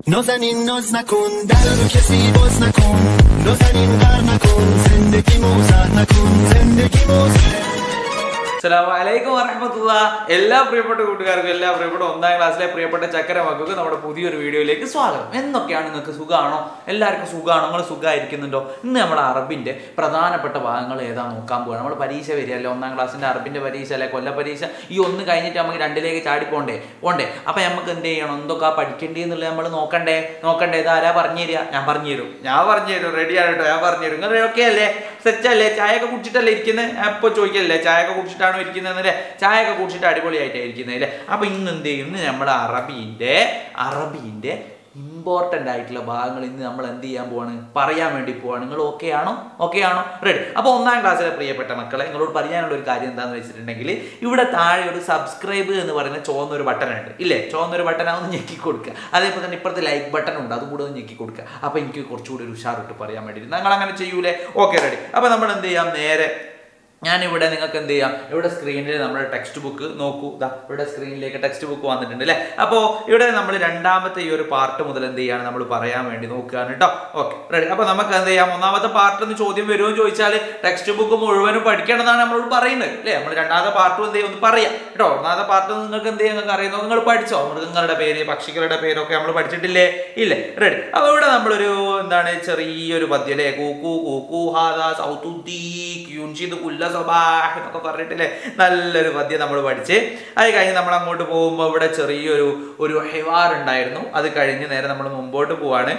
نازنین ناز نکن در رو کسی باز نکن نازنین غر نکن زندگی موزه نکن زندگی موزه അസ്സലാമു വറഹ്മത്തുള്ളാ. എല്ലാ പ്രിയപ്പെട്ട കൂട്ടുകാർക്കും എല്ലാ പ്രിയപ്പെട്ട ഒന്നാം ക്ലാസ്സിലെ പ്രിയപ്പെട്ട ചക്കര മക്കൾക്ക് നമ്മുടെ പുതിയൊരു വീഡിയോയിലേക്ക് സ്വാഗതം. എന്തൊക്കെയാണ് നിങ്ങൾക്ക് സുഖമാണോ? എല്ലാവർക്കും സുഖമാണോ? നിങ്ങൾ സുഖമായിരിക്കുന്നുണ്ടോ? ഇന്ന് നമ്മുടെ അറബിന്റെ പ്രധാനപ്പെട്ട ഭാഗങ്ങൾ ഏതാ നോക്കാൻ പോവുകയാണ്. നമ്മൾ പരീക്ഷ വരികയല്ലേ, ഒന്നാം ക്ലാസ്സിന്റെ അറബിന്റെ പരീക്ഷ അല്ലെ, കൊല്ല പരീക്ഷ. ഈ ഒന്ന് കഴിഞ്ഞിട്ട് നമുക്ക് രണ്ടിലേക്ക് ചാടി പോണ്ടേ. അപ്പൊ നമുക്ക് എന്ത് ചെയ്യണം, എന്തൊക്കെ പഠിക്കേണ്ടി എന്നുള്ളത് നമ്മൾ നോക്കണ്ടേ. ഇതാരാ പറഞ്ഞു തരിക? ഞാൻ പറഞ്ഞു തരും. റെഡിയാണ് കേട്ടോ, ഞാൻ പറഞ്ഞു തരും. നിങ്ങൾ ഓക്കെ അല്ലേ? സെറ്റ് അല്ലേ? ചായയൊക്കെ കുടിച്ചിട്ടല്ലേ ഇരിക്കുന്നത്? എപ്പോൾ ചോദിക്കല്ലേ ചായയൊക്കെ കുടിച്ചിട്ടാണ് ഇരിക്കുന്നതല്ലേ? ചായയൊക്കെ കുടിച്ചിട്ട് അടിപൊളിയായിട്ടാണ് ഇരിക്കുന്നതല്ലേ? അപ്പൊ ഇന്ന് എന്ത് ചെയ്യും, ഇന്ന് നമ്മൾ അറബീന്റെ ഇമ്പോർട്ടൻ്റ് ആയിട്ടുള്ള ഭാഗങ്ങൾ ഇന്ന് നമ്മൾ എന്ത് ചെയ്യാൻ പോവാണ്, പറയാൻ വേണ്ടി പോവാണ്. നിങ്ങൾ ഓക്കെ ആണോ? റെഡി. അപ്പോൾ ഒന്നാം ക്ലാസ്സിലെ പ്രിയപ്പെട്ട മക്കളെ, നിങ്ങളോട് പറയാനുള്ള ഒരു കാര്യം എന്താണെന്ന് വെച്ചിട്ടുണ്ടെങ്കിൽ, ഇവിടെ താഴെ ഒരു സബ്സ്ക്രൈബ് എന്ന് പറയുന്ന ചുവന്നൊരു ബട്ടൺ ഉണ്ട് ഇല്ലേ? ചുവന്നൊരു ബട്ടൺ അതൊന്ന് ഞെക്കി കൊടുക്കുക. അതേപോലെ തന്നെ ഇപ്പുറത്തെ ലൈക്ക് ബട്ടൺ ഉണ്ട്, അതും കൂടെ ഒന്ന് ഞെക്കി കൊടുക്കുക. അപ്പോൾ എനിക്ക് കുറച്ചുകൂടി ഒരു ഉഷാറിട്ട് പറയാൻ വേണ്ടി നിങ്ങൾ അങ്ങനെ ചെയ്യൂലേ? Okay, ready. അപ്പോൾ നമ്മൾ എന്ത് ചെയ്യാം, നേരെ ഞാനിവിടെ നിങ്ങൾക്ക് എന്ത് ചെയ്യാം, ഇവിടെ സ്ക്രീനിൽ നമ്മുടെ ടെക്സ്റ്റ് ബുക്ക് നോക്കൂ. ഇവിടെ സ്ക്രീനിലേക്ക് ടെക്സ്റ്റ് ബുക്ക് വന്നിട്ടുണ്ട് അല്ലേ? അപ്പോൾ ഇവിടെ നമ്മൾ രണ്ടാമത്തെ ഈ ഒരു പാർട്ട് മുതൽ എന്ത് ചെയ്യാണ് നമ്മൾ പറയാൻ വേണ്ടി നോക്കുകയാണ് കേട്ടോ. Okay, ready. അപ്പോൾ നമുക്ക് എന്ത് ചെയ്യാം, ഒന്നാമത്തെ പാർട്ടിന്ന് ചോദ്യം വരുമോ എന്ന് ചോദിച്ചാൽ ടെക്സ്റ്റ് ബുക്ക് മുഴുവനും പഠിക്കണം എന്നാണ് നമ്മളോട് പറയുന്നത് അല്ലേ? നമ്മൾ രണ്ടാമത്തെ പാർട്ടും എന്ത് ചെയ്യും ഒന്ന് പറയാം കേട്ടോ. ഒന്നാമത്തെ പാർട്ട് നിങ്ങൾക്ക് എന്ത് ചെയ്യാൻ നിങ്ങൾക്ക് അറിയുന്നത്, നിങ്ങൾ പഠിച്ചോ? മൃഗങ്ങളുടെ പേര്, പക്ഷികളുടെ പേരൊക്കെ നമ്മൾ പഠിച്ചിട്ടില്ലേ? ഇല്ലേ? റെഡി. അപ്പോൾ ഇവിടെ നമ്മളൊരു എന്താണ് ചെറിയൊരു പദ്യം അല്ലേ, കൂക്കു കൂക്കു ഹാദാ സൗത്തുദ്ദീ ക്യൂൻഷിദ് കുല്ല എന്നൊക്കെ പറഞ്ഞിട്ടില്ലേ, നല്ലൊരു പദ്യം നമ്മൾ പഠിച്ച്. അത് കഴിഞ്ഞ് നമ്മൾ അങ്ങോട്ട് പോകുമ്പോൾ ഇവിടെ ചെറിയൊരു ഹിവാർ ഉണ്ടായിരുന്നു. അത് കഴിഞ്ഞ് നേരെ നമ്മൾ മുമ്പോട്ട് പോവാണ്.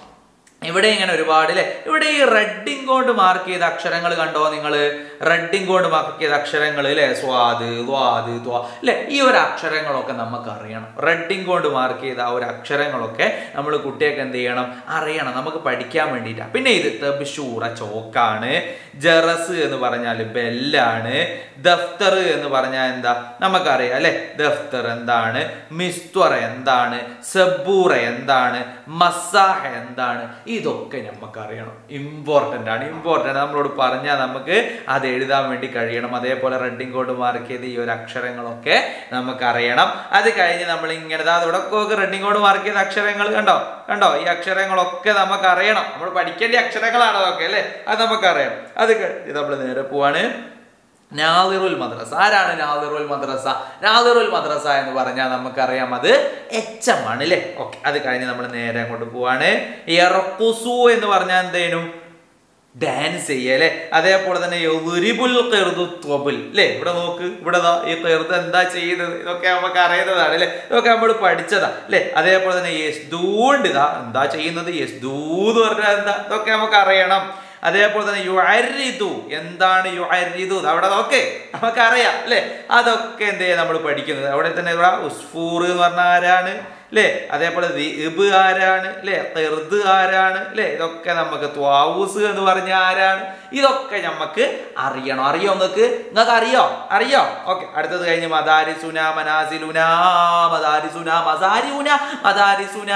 ഇവിടെ ഇങ്ങനെ ഒരുപാട് അല്ലേ, ഇവിടെ ഈ റെഡിങ് കൊണ്ട് മാർക്ക് ചെയ്ത അക്ഷരങ്ങൾ കണ്ടോ നിങ്ങൾ? റെഡിങ് കൊണ്ട് മാർക്ക് ചെയ്ത അക്ഷരങ്ങൾ അല്ലേ, സ്വാദ് ദ്വാദ് ദ്വാ അല്ലേ, ഈ ഒരു അക്ഷരങ്ങളൊക്കെ നമുക്ക് അറിയണം. റെഡിങ് കൊണ്ട് മാർക്ക് ചെയ്ത ആ ഒരു അക്ഷരങ്ങളൊക്കെ നമ്മൾ കുട്ടിയൊക്കെ എന്ത് ചെയ്യണം, അറിയണം, നമുക്ക് പഠിക്കാൻ വേണ്ടിയിട്ടാണ്. പിന്നെ ഇത് തബ്ഷൂറ ചോക്കാണ്, ജറസ് എന്ന് പറഞ്ഞാൽ ബെല്ലാണ്, ദഫ്തർ എന്ന് പറഞ്ഞാൽ എന്താ നമുക്കറിയാം അല്ലെ? ദഫ്തർ എന്താണ്, മിസ്ത്വറ എന്താണ്, സബൂറ എന്താണ്, മസാഹ എന്താണ്, ഇതൊക്കെ നമുക്ക് അറിയണം. ഇമ്പോർട്ടൻ്റ് ആണ്. നമ്മളോട് പറഞ്ഞാൽ നമുക്ക് അത് എഴുതാൻ വേണ്ടി കഴിയണം. അതേപോലെ റെഡിങ് കോഡ് മാർക്ക് ചെയ്ത് ഈ ഒരു അക്ഷരങ്ങളൊക്കെ നമുക്ക് അറിയണം. അത് കഴിഞ്ഞ് നമ്മൾ ഇങ്ങനെ ഇവിടെ റെഡിങ് കോഡ് മാർക്ക് ചെയ്ത അക്ഷരങ്ങൾ കണ്ടോ ഈ അക്ഷരങ്ങളൊക്കെ നമുക്ക് അറിയണം. നമ്മൾ പഠിക്കേണ്ട അക്ഷരങ്ങളാണ് അതൊക്കെ അല്ലേ, അത് നമുക്കറിയണം. അത് കഴിഞ്ഞ് നമ്മൾ നേരെ പോവാണ് നാദിറുൽ മദ്രസ. ആരാണ് നാദിറുൽ മദ്രസ? നാദിറുൽ മദ്രസ എന്ന് പറഞ്ഞാൽ നമുക്കറിയാം അത് HM ആണ് അല്ലേ? ഓക്കെ, അത് കഴിഞ്ഞ് നമ്മൾ നേരെ അങ്ങോട്ട് പോവാണ്. യർഖുസു എന്ന് പറഞ്ഞാൽ എന്തേനു, ഡാൻസ് ചെയ്യല്ലേ? അതേപോലെ തന്നെ അല്ലേ, ഇവിടെ നോക്ക്, ഇവിടെ ഈ ഖിർദ് എന്താ ചെയ്യുന്നത്, ഇതൊക്കെ നമുക്ക് അറിയുന്നതാണ് അല്ലെ, ഇതൊക്കെ നമ്മൾ പഠിച്ചതാ അല്ലെ? അതേപോലെ തന്നെ യസ്ദൂണ്ട് എന്താ ചെയ്യുന്നത്, യസ്ദൂ എന്ന് പറഞ്ഞാൽ എന്താ, ഇതൊക്കെ നമുക്ക് അറിയണം. അതേപോലെ തന്നെ യുഅരിദു എന്താണ്, യുഅരിദു അവിടെ നോക്കേ നമുക്കറിയാം അല്ലെ? അതൊക്കെ എന്ത് ചെയ്യാം നമ്മൾ പഠിക്കുന്നത്. അവിടെ തന്നെ ഇവിടെ ഉസ്ഫൂർ എന്ന് പറഞ്ഞാൽ ആരാണ് അല്ലേ? അതേപോലെ ദിബ് ആരാണ് അല്ലേ? ഖിർദ് ആരാണ് അല്ലേ? ഇതൊക്കെ നമുക്ക് ത്വാവൂസ് എന്ന് പറഞ്ഞ ആരാണ്, ഇതൊക്കെ നമുക്ക് അറിയണം. അറിയോ നിങ്ങൾക്ക് അറിയോ? ഓക്കെ, അടുത്തത് കഴിഞ്ഞ് മദാരിസുന മനാസിലുന മദാരിസുന മസാരിഉന മദാരിസുന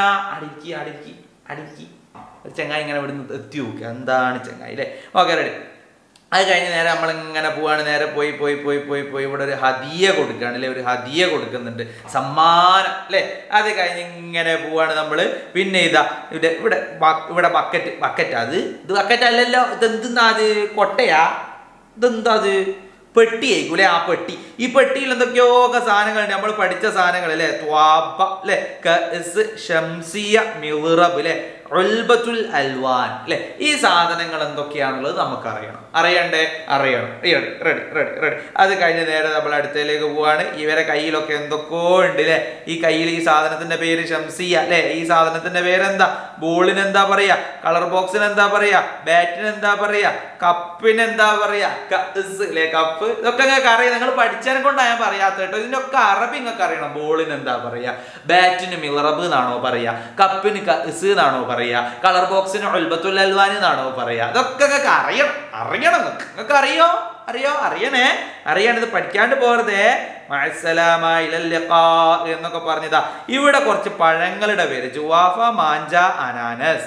അടുക്കി ചങ്ങായി ഇങ്ങനെ ഇവിടുന്ന് എത്തി നോക്കുക എന്താണ് ചങ്ങായി അല്ലേ? Okay, ready. അത് കഴിഞ്ഞ് നേരെ നമ്മളിങ്ങനെ പോവാണ്. നേരെ പോയി ഇവിടെ ഒരു ഹദിയ കൊടുക്കുകയാണ് അല്ലെ, ഒരു ഹദിയ കൊടുക്കുന്നുണ്ട്, സമ്മാനം അല്ലെ? അത് കഴിഞ്ഞ് ഇങ്ങനെ പോവാണ് നമ്മൾ. പിന്നെ ഇവിടെ ബക്കറ്റ് അത് ഇത് ബക്കറ്റ് അല്ലല്ലോ, ഇതെന്താ അത്, കൊട്ടയാ, ഇതെന്താ അത്, പെട്ടി ആയിക്കൂലെ? ആ പെട്ടി, ഈ പെട്ടിയിൽ എന്തൊക്കെയോ സാധനങ്ങളുണ്ട്, നമ്മൾ പഠിച്ച സാധനങ്ങൾ അല്ലെ? ത്വാബ അല്ലെ, കഅസ്, ശംസിയ, മിഗ്റബ് അല്ലെ, ഉൽബത്തുൽ അൽവാൻ അല്ലെ? ഈ സാധനങ്ങൾ എന്തൊക്കെയാണുള്ളത് നമുക്കറിയണം. അറിയണം. റെഡി. അത് കഴിഞ്ഞ് നേരെ നമ്മൾ അടുത്തതിലേക്ക് പോവാണ്. ഇവരെ കയ്യിലൊക്കെ എന്തൊക്കെയോ ഉണ്ട് അല്ലെ? ഈ കയ്യിൽ ഈ സാധനത്തിന്റെ പേര് ശംസിയ അല്ലെ? ഈ സാധനത്തിന്റെ പേരെന്താ? ബോളിന് എന്താ പറയാ? കളർ ബോക്സിന് എന്താ പറയാ? ബാറ്റിന് എന്താ പറയാ? കപ്പിന് എന്താ പറയാ? കഅസ് അല്ലെ, കപ്പ്. ഇതൊക്കെ നിങ്ങൾക്ക് അറിയാം, നിങ്ങൾ പഠിച്ചതിനെ കൊണ്ടാണ് ഞാൻ പറയാത്ത കേട്ടോ. ഇതിനൊക്കെ അറബി നിങ്ങൾക്ക് അറിയണം. ബോളിന് എന്താ പറയാ? ബാറ്റിന് മിഗ്റബ് എന്നാണോ പറയാ? കപ്പിന് കഅസ് എന്നാണോ പറയാ? കളർ ബോക്സിന് ഉൽബത്തുൽ അൽവാൻ എന്നാണോ പറയാ? ഇതൊക്കെ നിങ്ങൾക്ക് അറിയണം. നിങ്ങൾക്ക് അറിയണം. ഇത് പഠിക്കാണ്ട് പോകരുതേ. മഅസ്സലാമ ഇലൽ ലിഖാ എന്നൊക്കെ പറഞ്ഞതാ. ഇവിടെ കുറച്ച് പഴങ്ങളുടെ പേര്, ജുവാഫ, മാഞ്ച, അനാനസ്.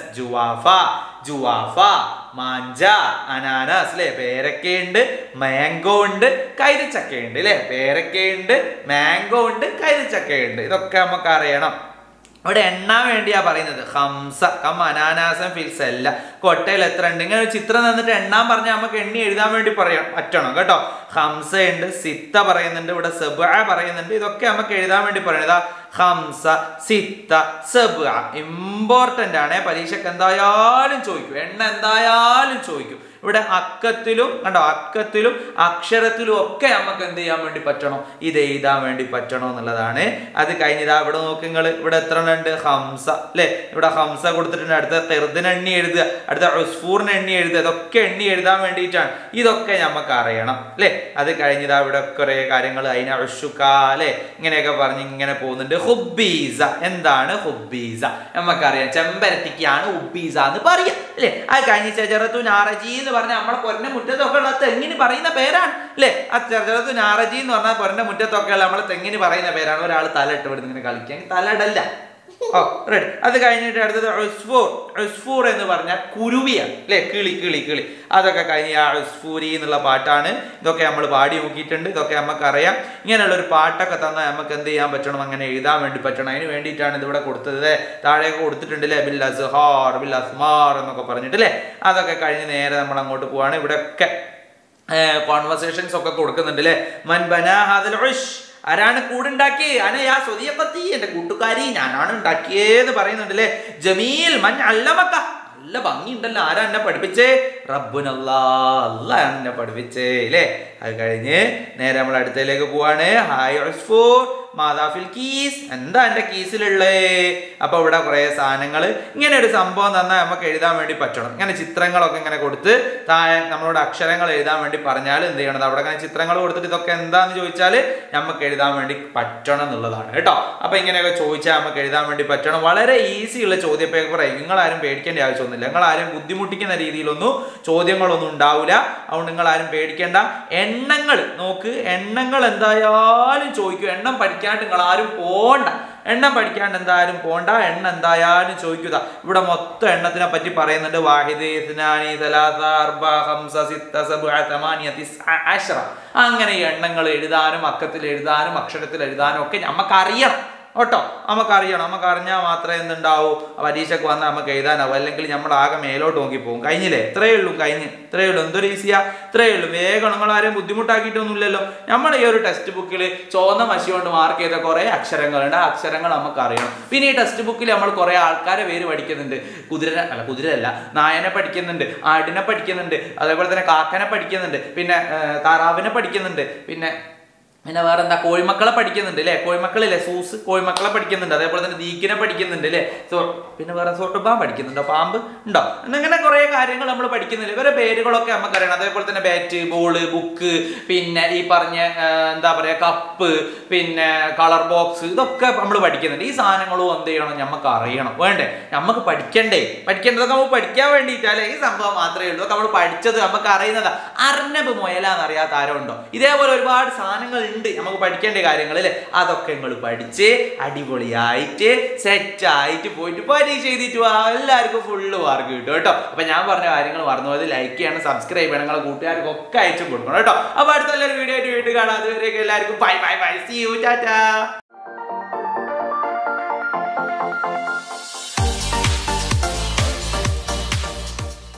ജുവാഫ, മാഞ്ച, അനാനസ് അല്ലെ? പേരക്കയുണ്ട്, മാംഗോ ഉണ്ട്, കൈതച്ചക്കയുണ്ട് അല്ലെ? പേരക്കയുണ്ട്, മാംഗോ ഉണ്ട്, കൈതച്ചക്കയുണ്ട്. ഇതൊക്കെ നമുക്ക് അറിയണം. ഇവിടെ എണ്ണാൻ വേണ്ടിയാ പറയുന്നത്. ഹംസ കം അനാനാസം ഫിൽസ് അല്ല, കൊട്ടയിൽ എത്ര ഉണ്ട്. ഇങ്ങനെ ഒരു ചിത്രം തന്നിട്ട് എണ്ണാൻ പറഞ്ഞാൽ നമുക്ക് എണ്ണി എഴുതാൻ വേണ്ടി പറ്റണം കേട്ടോ. ഹംസ ഉണ്ട്, സിത്ത പറയുന്നുണ്ട്, ഇവിടെ സബ്അ പറയുന്നുണ്ട്. ഇതൊക്കെ നമുക്ക് എഴുതാൻ വേണ്ടി പറയണതാ. ഹംസ, സിത്ത, സബ്അ ഇമ്പോർട്ടന്റ് ആണ്. പരീക്ഷക്ക് എന്തായാലും ചോദിക്കും, എണ്ണ എന്തായാലും ചോദിക്കും. ഇവിടെ അക്കത്തിലും കണ്ടോ, അക്കത്തിലും അക്ഷരത്തിലും ഒക്കെ നമുക്ക് എന്ത് ചെയ്യാൻ വേണ്ടി പറ്റണം, ഇത് എഴുതാൻ വേണ്ടി പറ്റണം എന്നുള്ളതാണ്. അത് കഴിഞ്ഞതാ ഇവിടെ നോക്ക് നിങ്ങൾ, ഇവിടെ എത്ര ഉണ്ട്, ഹംസ അല്ലെ. ഇവിടെ ഹംസ കൊടുത്തിട്ടുണ്ട്. അടുത്ത തെർദിന് എണ്ണി എഴുതുക, അടുത്ത ഉസ്ഫൂറിന് എണ്ണി എഴുതുക. ഇതൊക്കെ എണ്ണി എഴുതാൻ വേണ്ടിയിട്ടാണ്. ഇതൊക്കെ നമുക്ക് അറിയണം അല്ലെ. അത് കഴിഞ്ഞതാ ഇവിടെ കുറെ കാര്യങ്ങൾ, അതിന ഉഷുക്ക അല്ലെ, ഇങ്ങനെയൊക്കെ പറഞ്ഞ് ഇങ്ങനെ പോകുന്നുണ്ട്. ഹുബീസ, എന്താണ് ഹുബീസ നമുക്കറിയാം, ചെമ്പരത്തിക്കാണ് ഹുബീസ എന്ന് പറയാം അല്ലെ. അത് കഴിഞ്ഞ ചെജറത്തു നാറജി എന്ന് പറഞ്ഞാൽ നമ്മളെ പൊരന്റെ മുറ്റത്തൊക്കെ ഉള്ള തെങ്ങിന് പറയുന്ന പേരാണ് അല്ലെ. ആ ചെജറത്തു നാറജി എന്ന് പറഞ്ഞാൽ പൊരന്റെ മുറ്റത്തൊക്കെ ഉള്ള നമ്മളെ തെങ്ങിന് പറയുന്ന പേരാണ്. ഒരാൾ തല ഇട്ട് ഇവിടെ ഇങ്ങനെ കളിക്കാൻ, തലടല്ല. ഓ റെഡി. അത് കഴിഞ്ഞിട്ട് അടുത്തത് ഉസ്ഫൂർ. ഉസ്ഫൂർ എന്ന് പറഞ്ഞാൽ കുരുവിയാണ് അല്ലെ, കിളി കിളി കിളി. അതൊക്കെ കഴിഞ്ഞ് ആ ഉസ്ഫൂരി എന്നുള്ള പാട്ടാണ്. ഇതൊക്കെ നമ്മൾ പാടി നോക്കിയിട്ടുണ്ട്, ഇതൊക്കെ നമുക്കറിയാം. ഇങ്ങനെയുള്ള ഒരു പാട്ടൊക്കെ തന്നാൽ നമുക്ക് എന്ത് ചെയ്യാൻ പറ്റണം, അങ്ങനെ എഴുതാൻ വേണ്ടി പറ്റണം. അതിന് വേണ്ടിയിട്ടാണ് ഇതിവിടെ കൊടുത്തത്. താഴെയൊക്കെ കൊടുത്തിട്ടുണ്ട് അല്ലേ, ബിൽ അസ്ഹാർ ബിൽ അസ്മാർ എന്നൊക്കെ പറഞ്ഞിട്ട് അല്ലേ. അതൊക്കെ കഴിഞ്ഞ് നേരെ നമ്മൾ അങ്ങോട്ട് പോവാണ്. ഇവിടെയൊക്കെ കോൺവെർസേഷൻസ് ഒക്കെ കൊടുക്കുന്നുണ്ട് അല്ലേ. മൻ ബനാ ഹാദൽ ഉഷ്, ആരാണ് കൂടുണ്ടാക്കി, അനയാ സ്വദിയഖത്തി, എന്റെ കൂട്ടുകാരി ഞാനാണ് ഉണ്ടാക്കിയേന്ന് പറയുന്നുണ്ട് അല്ലേ. ജമീൽ മൻ അല്ലമക്ക, നല്ല ഭംഗിയുണ്ടല്ലോ, ആരാ എന്നെ പഠിപ്പിച്ചേ, റബ്ബുനല്ലാ, അല്ലാഹ് എന്നെ പഠിപ്പിച്ചേ അല്ലേ. അത് കഴിഞ്ഞ് നേരെ നമ്മൾ അടുത്തതിലേക്ക് പോവാണ്. ഹായ് ഉസ്ഫൂർ മാതാഫിൽ കീസ്, എന്താ എൻ്റെ കീസിലുള്ളേ. അപ്പൊ ഇവിടെ കുറെ സാധനങ്ങൾ, ഇങ്ങനെ ഒരു സംഭവം തന്നാൽ നമുക്ക് എഴുതാൻ വേണ്ടി പറ്റണം. ഇങ്ങനെ ചിത്രങ്ങളൊക്കെ ഇങ്ങനെ കൊടുത്ത് താഴെ നമ്മളോട് അക്ഷരങ്ങൾ എഴുതാൻ വേണ്ടി പറഞ്ഞാൽ എന്ത് ചെയ്യണം, അവിടെ ഇങ്ങനെ ചിത്രങ്ങൾ കൊടുത്തിട്ട് ഇതൊക്കെ എന്താന്ന് ചോദിച്ചാൽ നമുക്ക് എഴുതാൻ വേണ്ടി പറ്റണം എന്നുള്ളതാണ് കേട്ടോ. അപ്പൊ ഇങ്ങനെയൊക്കെ ചോദിച്ചാൽ നമുക്ക് എഴുതാൻ വേണ്ടി പറ്റണം. വളരെ ഈസി ഉള്ള ചോദ്യ പേപ്പറായി, നിങ്ങളാരും പേടിക്കേണ്ട ആവശ്യമൊന്നുമില്ല. നിങ്ങളാരും ബുദ്ധിമുട്ടിക്കുന്ന രീതിയിലൊന്നും ചോദ്യങ്ങളൊന്നും ഉണ്ടാവില്ല. അതുകൊണ്ട് നിങ്ങളാരും പേടിക്കേണ്ട. എണ്ണങ്ങൾ നോക്ക്, എണ്ണങ്ങൾ എന്തായാലും ചോദിക്കും. എണ്ണം പഠിക്കാണ്ട് നിങ്ങൾ ആരും പോണ്ട, എണ്ണം പഠിക്കാണ്ട് എന്തായാലും പോണ്ട. എണ്ണ എന്തായാലും ചോദിക്കുക. ഇവിടെ മൊത്തം എണ്ണത്തിനെ പറ്റി പറയുന്നുണ്ട്. വാഹിദ്, ഇസ്നാനി, സലാസ, അർബ, ഹംസ, സിത്ത, സബ്അ, തമാനിയ, തിസ്അ, അശ്റ. അങ്ങനെ ഈ എണ്ണങ്ങൾ എഴുതാനും അക്കത്തിൽ എഴുതാനും അക്ഷരത്തിൽ എഴുതാനും ഒക്കെ നമുക്കറിയണം കേട്ടോ. നമുക്കറിയണം. നമുക്ക് അറിഞ്ഞാൽ മാത്രമേ എന്തുണ്ടാവൂ, പരീക്ഷയ്ക്ക് വന്നാൽ നമുക്ക് എഴുതാനാവും. അല്ലെങ്കിൽ നമ്മൾ ആകെ മേലോട്ട് നോക്കി പോകും. കഴിഞ്ഞില്ലേ, ഇത്രയേ ഉള്ളൂ, കഴിഞ്ഞ് ഇത്രയേ ഉള്ളൂ. എന്തൊരു ഈസിയാ, ഇത്രയേ ഉള്ളൂ. വേഗം നിങ്ങളാരെയും ബുദ്ധിമുട്ടാക്കിയിട്ടൊന്നുമില്ലല്ലോ. നമ്മൾ ഈ ഒരു ടെക്സ്റ്റ് ബുക്കിൽ ചുവന്ന മഷി കൊണ്ട് മാർക്ക് ചെയ്ത കുറേ അക്ഷരങ്ങളുണ്ട്. ആ അക്ഷരങ്ങൾ നമുക്ക് അറിയണം. പിന്നെ ഈ ടെക്സ്റ്റ് ബുക്കിൽ നമ്മൾ കുറേ ആൾക്കാരെ പേര് പഠിക്കുന്നുണ്ട്. കുതിരയല്ല, നായനെ പഠിക്കുന്നുണ്ട്, ആടിനെ പഠിക്കുന്നുണ്ട്, അതേപോലെ തന്നെ കാക്കനെ പഠിക്കുന്നുണ്ട്, പിന്നെ താറാവിനെ പഠിക്കുന്നുണ്ട്, പിന്നെ വേറെ എന്താ, കോഴിമക്കളെ പഠിക്കുന്നുണ്ട് അല്ലേ. കോഴിമക്കളില്ലേ, സൂസ്, കോഴിമക്കളെ പഠിക്കുന്നുണ്ട്. അതേപോലെ തന്നെ ദീക്കിനെ പഠിക്കുന്നുണ്ട് അല്ലേ. പിന്നെ വേറെ സോട്ടുപാമ്പ് പഠിക്കുന്നുണ്ടോ, പാമ്പ് ഉണ്ടോ, എന്നിങ്ങനെ കുറെ കാര്യങ്ങൾ നമ്മൾ പഠിക്കുന്നില്ല. ഇവരെ പേരുകളൊക്കെ നമുക്കറിയണം. അതേപോലെ തന്നെ ബാറ്റ്, ബോള്, ബുക്ക്, പിന്നെ ഈ പറഞ്ഞ എന്താ പറയാ കപ്പ്, പിന്നെ കളർ ബോക്സ്, ഇതൊക്കെ നമ്മൾ പഠിക്കുന്നുണ്ട്. ഈ സാധനങ്ങളും എന്ത് ചെയ്യണം, നമുക്ക് അറിയണം. വേണ്ടേ, നമുക്ക് പഠിക്കേണ്ടതൊക്കെ നമുക്ക് പഠിക്കാൻ വേണ്ടിയിട്ടല്ലേ. ഈ സംഭവം മാത്രമേ ഉള്ളൂ. നമ്മൾ പഠിച്ചത് നമുക്ക് അറിയുന്നതാ. അർണബ് മുയലാന്ന് അറിയാത്ത ആരോ ഉണ്ടോ? ഇതേപോലെ ഒരുപാട് സാധനങ്ങൾ നമുക്ക് പഠിക്കേണ്ട കാര്യങ്ങൾ അല്ലേ. അതൊക്കെ നിങ്ങൾ പഠിച്ച് അടിപൊളിയായിട്ട് സെറ്റായിട്ട് പോയിട്ട് പരീക്ഷ എഴുതിയിട്ട് എല്ലാവർക്കും ഫുള്ള് മാർക്ക് കിട്ടും കേട്ടോ. അപ്പൊ ഞാൻ പറഞ്ഞ കാര്യങ്ങൾ മറന്നുപോയത് ലൈക്ക് ചെയ്യണം, സബ്സ്ക്രൈബ് ചെയ്യണം, നിങ്ങളെ കൂട്ടുകാർക്കൊക്കെ അയച്ചും കൊടുക്കണം കേട്ടോ. അപ്പൊ അടുത്ത നല്ലൊരു വീഡിയോ ആയിട്ട് വീണ്ടും കാണാം. അതുവരെയൊക്കെ എല്ലാവർക്കും bye bye bye, see you, Tata.